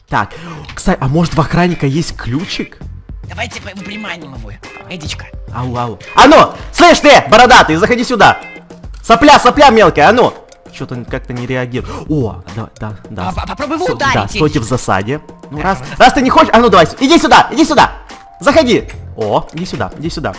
Так, кстати, а может в охранника есть ключик? Давайте приманим его. Эдичка. Ау. А ну, слышь ты, бородатый, заходи сюда. Сопля мелкая, а ну. Что-то он как-то не реагирует. О, да. Попробуй его ударить. Да, стойте в засаде. Ну, раз ты не хочешь, а ну давай, иди сюда. Заходи. О, иди сюда.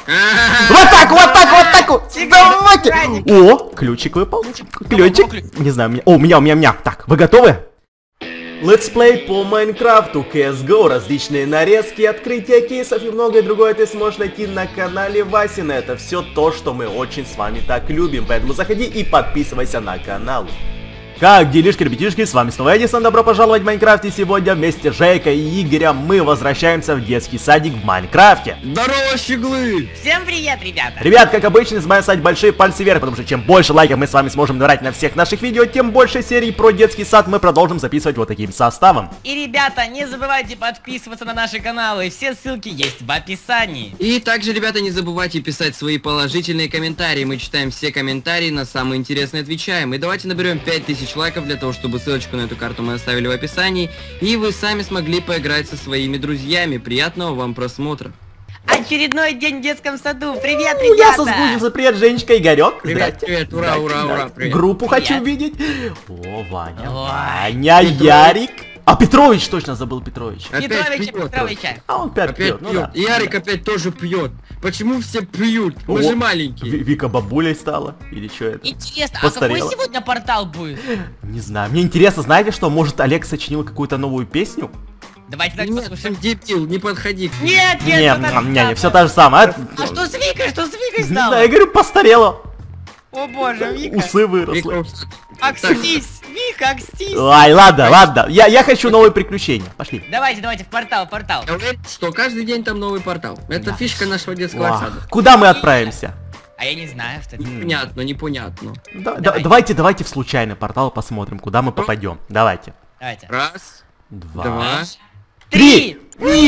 Вот так. Давайте. О, ключик выпал. Ключик. Не знаю, у меня. Так, вы готовы? Летсплей по Майнкрафту, CSGO, различные нарезки, открытия кейсов и многое другое ты сможешь найти на канале Васина. Это все то, что мы очень с вами так любим, поэтому заходи и подписывайся на канал. Как делишки, ребятишки, с вами снова Эдисон, добро пожаловать в Майнкрафт, и сегодня вместе с Жейкой и Игорем мы возвращаемся в детский садик в Майнкрафте. Здорово, щеглы! Всем привет, ребята! Ребят, как обычно, нажимаем ставить большие пальцы вверх, потому что чем больше лайков мы с вами сможем набрать на всех наших видео, тем больше серий про детский сад мы продолжим записывать вот таким составом. И, ребята, не забывайте подписываться на наши каналы, все ссылки есть в описании. И также, ребята, не забывайте писать свои положительные комментарии, мы читаем все комментарии, на самые интересные отвечаем. И давайте наберем 5000 лайков для того, чтобы ссылочку на эту карту мы оставили в описании, и вы сами смогли поиграть со своими друзьями. Приятного вам просмотра. Очередной день в детском саду. Привет, Я ребята! соскучился. Привет, Женечка, Игорек. Привет, ура, привет. Группу Привет. хочу видеть. О, Ваня, Ой. Ярик. А Петрович, точно забыл Петрович. Петровича. А он опять пьет. Ну да. И Ярик опять тоже пьет. Почему все пьют? Мы же маленькие. Вика бабулей стала? Или что это? Интересно, Постарела. а какой сегодня портал будет? Не знаю. Мне интересно, знаете что? Может, Олег сочинил какую-то новую песню? Давайте так Нет, послушаем. он дебил, не подходи к нему. Нет, Не, все та же самая. А что с Викой? Что с Викой Не знаю, стало? я говорю, постарела. О боже, Вика. Усы выросли. Вика, Акстись, Вика, акстись. Ай, ладно. Я хочу новые приключения. Пошли. Давайте, в портал. Я уверен, что каждый день там новый портал. Это фишка нашего детского Вау. сада. Куда мы отправимся? А я не знаю, что это. Непонятно. Давайте в случайный портал посмотрим, куда мы попадем. Давайте. Давайте. Раз, Два. два. 3!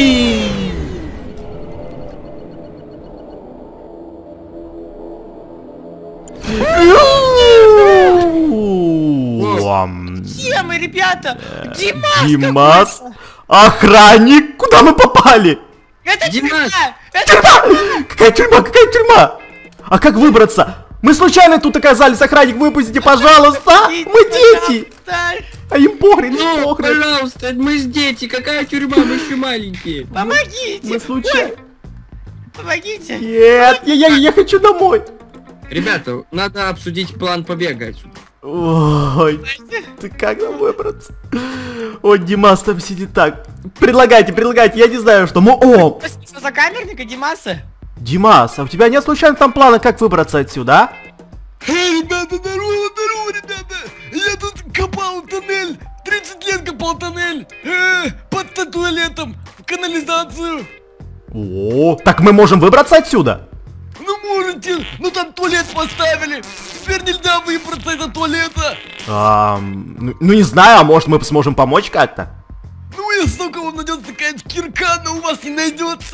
Где мы, ребята? Димас. Охранник, куда мы попали? Это Димас! тюрьма! Какая тюрьма? А как выбраться? Мы случайно тут оказались, охранник, выпустите, пожалуйста! Мы дети! А им похрен, Ну, пожалуйста, мы ж дети, какая тюрьма, мы еще маленькие. Помогите! Мы случайно. Помогите! Нет, я хочу домой. Ребята, надо обсудить план побега отсюда. Ой, ты как нам выбраться? О, Димас там сидит так. Предлагайте, я не знаю, что мы... О! Что за камерника, Димаса? Димас, а у тебя нет случайно там плана, как выбраться отсюда, а? Ребята, здорово, ребята! Я тут копал тоннель! 30 лет копал тоннель! Под туалетом! В канализацию! О, так мы можем выбраться отсюда? Ну можете! Ну там туалет поставили! Теперь нельзя выбраться из туалета! Ну не знаю, а может мы сможем помочь как-то? Ну если у кого найдется какая-то кирка, но у вас не найдется!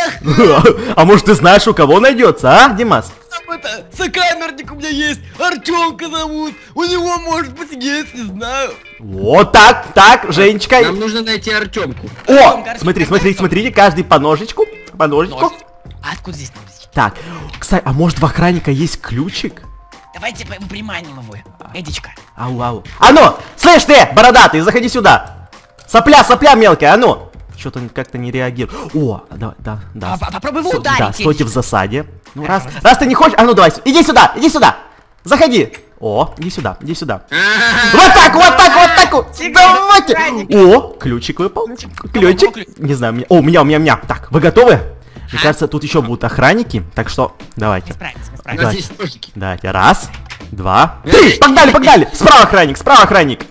А может ты знаешь, у кого найдется, а, Димас? Там это, сокамерник у меня есть! Артемка зовут! У него может быть есть, не знаю! Вот так, Женечка. Нам нужно найти Артемку. О, смотрите, каждый по ножичку. А откуда здесь ножички? Так, кстати, а может в охранника есть ключик? Давайте приманим его. Эдичка. Ау. А ну, слышь ты, бородатый, заходи сюда. Сопля мелкая, а ну. Что-то он как-то не реагирует. О, да. Попробуй его ударить. Да, стойте в засаде. Ну, раз ты не хочешь, а ну давай, иди сюда. Заходи. О, иди сюда. Вот так. Давайте. О, ключик выпал. Ключик. Не знаю, у меня. Так, вы готовы? Мне кажется, тут еще будут охранники, так что давайте. Мы справимся. У нас есть ножики. Давайте, раз, два, три. Погнали. Справа охранник.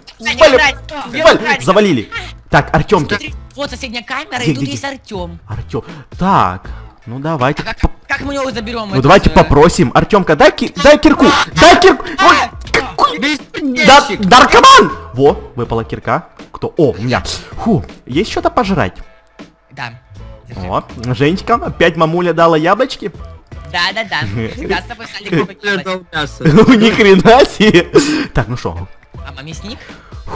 Завалили. Так, Артемки. Смотри, вот соседняя камера, и тут есть Артем. Артем. Так, ну давайте. Как мы его заберем? Ну давайте попросим. Артемка, дай кирку. Наркоман! Во, выпала кирка. Кто? О, у меня. Фу, есть что-то пожрать? Да. О, Женечка, опять мамуля дала яблочки. Да. Всегда с собой садик Я дал мясо. Ну ни хрена себе. Так, ну что? А мясник?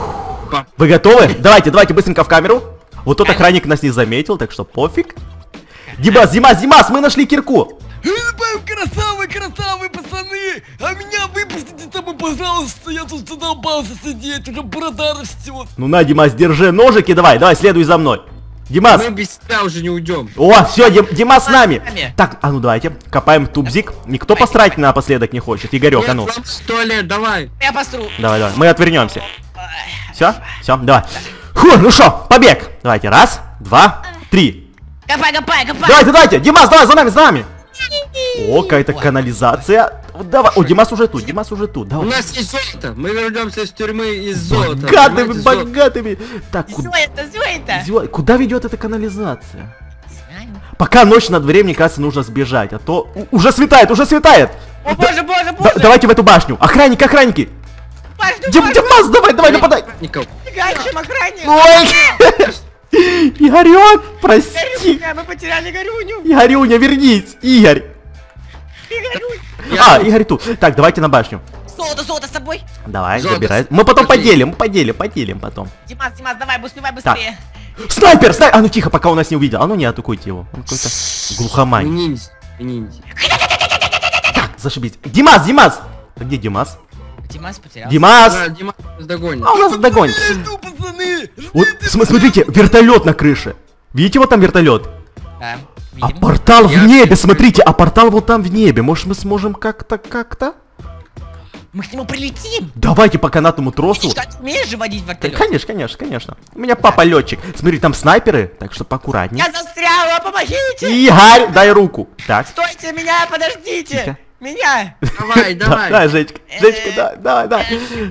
Вы готовы? Давайте, давайте быстренько в камеру. Вот тот охранник нас не заметил, так что пофиг. Димас, Димас, Димас, мы нашли кирку. Красавы, пацаны! А меня выпустите там, пожалуйста! Я тут задолбался сидеть, уже борода растет! Ну на, Димас, держи ножики, давай, следуй за мной. Димас! Мы без тебя уже не уйдем. О, все, Димас с нами. нами. Так, а ну давайте, копаем тубзик. Никто посрать напоследок не хочет. Игорек, а ну. Что ли, давай. Я посру. Давай, давай, мы отвернемся. Все, давай. Фу, ну что, побег. Давайте, 1, 2, 3. Копай. Давайте, Димас, давай, за нами. О, какая-то канализация. Давай, о, Димас уже тут, У давай. нас есть золото. Мы вернемся из тюрьмы из золота. Богатыми. Так, Что это? куда ведет эта канализация? Пока ночь на дворе, мне кажется, нужно сбежать, а то уже светает. О, боже. Давайте в эту башню. Охранники. Димас, давай, нападай. Гачим охранник. Ой, Игорек, прости. Мы потеряли Горюню. Игорюня, вернись, Игорь. Игорюнь. Игорь тут. Так, давайте на башню. Золото с собой. Давай, Золото. забирай. Мы потом поделим потом. Димас, давай, успевай быстрее. Снайпер! А ну тихо, пока он нас не увидел. А ну не атакуйте его. Он какой-то глухомань. Ниндзя. Так, зашибись. Димас! Где Димас? Димас потерял. Димас! Да, Дима нас догонит. А у нас догонит. Иду, пацаны! Вот, смотрите, вертолет на крыше. Видите, вот там вертолет? Да, А видим. портал в Я- небе, смотрите, а портал вот там в небе. Может, мы сможем как-то? Мы к нему прилетим. Давайте по канатному тросу. Ты что, умеешь же водить вертолет? Конечно. У меня папа летчик. Смотри, там снайперы, так что поаккуратней. Я застряла, помогите! Игорь, дай руку. Так. Стойте, меня, подождите! Тихо. Меня! Давай. Давай, Женечка, давай.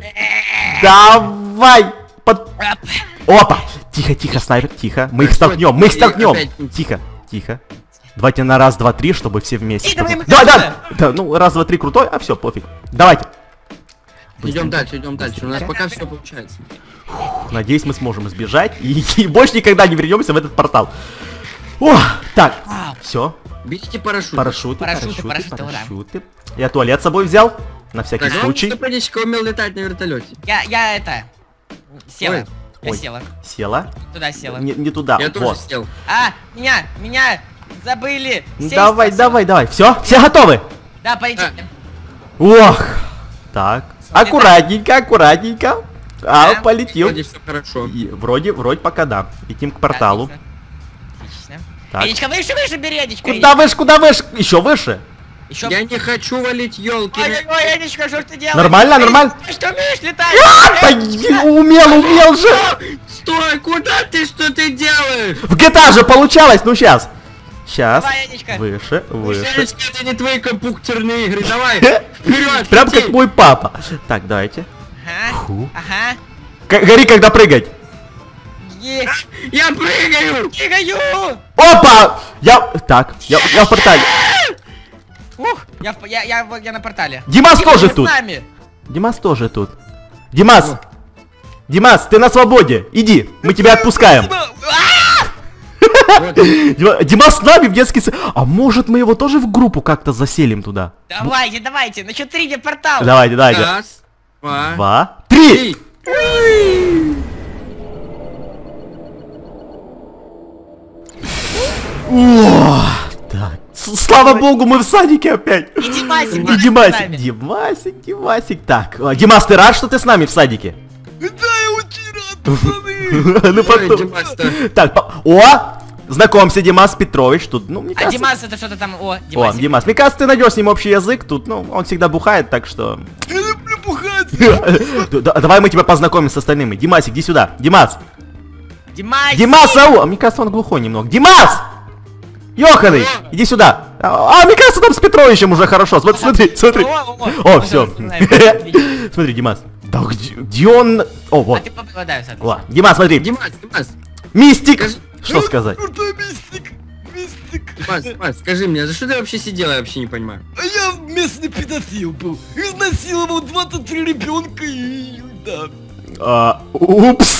Давай. Опа. Тихо, снайпер, тихо. Мы их столкнем. Опять. Тихо. Давайте на 1, 2, 3, чтобы все вместе. И давай мы Да, дальше. да, ну 1, 2, 3 крутой, а все, пофиг. Давайте. Идем дальше. У нас пока все получается. Надеюсь, мы сможем избежать и больше никогда не вернемся в этот портал. О, так, Вау. все. Берите парашют. Парашюты. Я туалет с собой взял, на всякий Так, случай. Стопанечка умел летать на вертолете. Я это... Села. Ой. Я Ой. села. Села. Туда села. Не туда. Я тоже вот. сел. А, меня забыли. Сесть Давай. просил. Все готовы? Да, полетели. Ох. Так. Аккуратненько. А, Да. полетел. Вроде все хорошо. И вроде пока да. Летим к порталу. Отлично. Так. Бередичка, выше, Бередичка. Куда выше? Еще выше. Еще... Я не хочу валить елки. Ой, Янечка, что ж ты делаешь? Нормально? Ты что умеешь летать? Да, умел же. Стой, куда ты, что ты делаешь? В GTA же получалось, ну сейчас. Давай, Янечка. Выше. Женечка, это не твои компьютерные игры, давай, вперед, Прям лети. как мой папа. Так, давайте. Фу. Ага. Гори, когда прыгать. Есть. Я прыгаю! Прыгаю. Опа! Я в портале. Ух, я на портале. Димас тоже С тут. нами. Димас тоже тут. Димас, ты на свободе. Иди, мы тебя отпускаем. Димас с нами в детский сад. А может мы его тоже в группу как-то заселим туда? Давайте. На счет 3 где портал? Давайте. Раз, 2, 3. 3. О, так. Слава богу, мы в садике опять. И Димасик. Димасик. Так, Димас, ты рад, что ты с нами в садике? Да, я очень рад, пацаны! Ну потом. Димас-то. Так, о, знакомься, Димас Петрович. Тут, ну, мне А кажется... Димас это что-то там... О, О, Димасик. Димас, мне кажется, ты найдешь с ним общий язык. Тут, ну, он всегда бухает, так что... Я люблю бухать! Давай мы тебя познакомим с остальными. Димасик, иди сюда. Димас! Димасик. А мне кажется, он глухой немного. Димас! Ёханый, иди сюда. А, мне кажется, там с Петровичем уже хорошо. Смотри. О, все. Смотри, Димас. Да где он? О, А вот. ты попадай, Сад. О, Димас, смотри. Димас, Мистик. Скажи- Что сказать? Крутой мистик! Димас, скажи мне, за что ты вообще сидела, я вообще не понимаю. А я местный педофил был. Изнасиловал 23 ребенка и... да. Упс.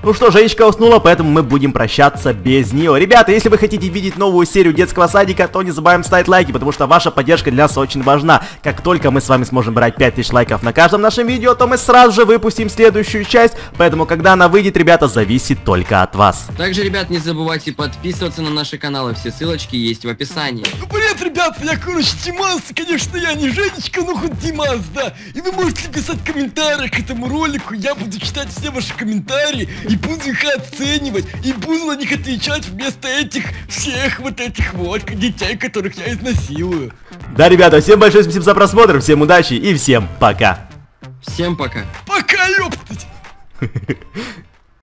Ну что, Женечка уснула, поэтому мы будем прощаться без нее. Ребята, если вы хотите видеть новую серию детского садика, то не забываем ставить лайки, потому что ваша поддержка для нас очень важна. Как только мы с вами сможем брать 5000 лайков на каждом нашем видео, то мы сразу же выпустим следующую часть. Поэтому, когда она выйдет, ребята, зависит только от вас. Также, ребят, не забывайте подписываться на наши каналы, все ссылочки есть в описании. Ну привет, ребят, я, короче, Димас, конечно, я не Женечка, но хоть Димас, да. И вы можете писать комментарии к этому ролику, я буду читать все ваши комментарии и буду их оценивать, и буду на них отвечать вместо этих всех вот этих вот детей, которых я изнасилую. Да, ребята, всем большое спасибо за просмотр, всем удачи и всем пока. Всем пока. Пока, ёптать!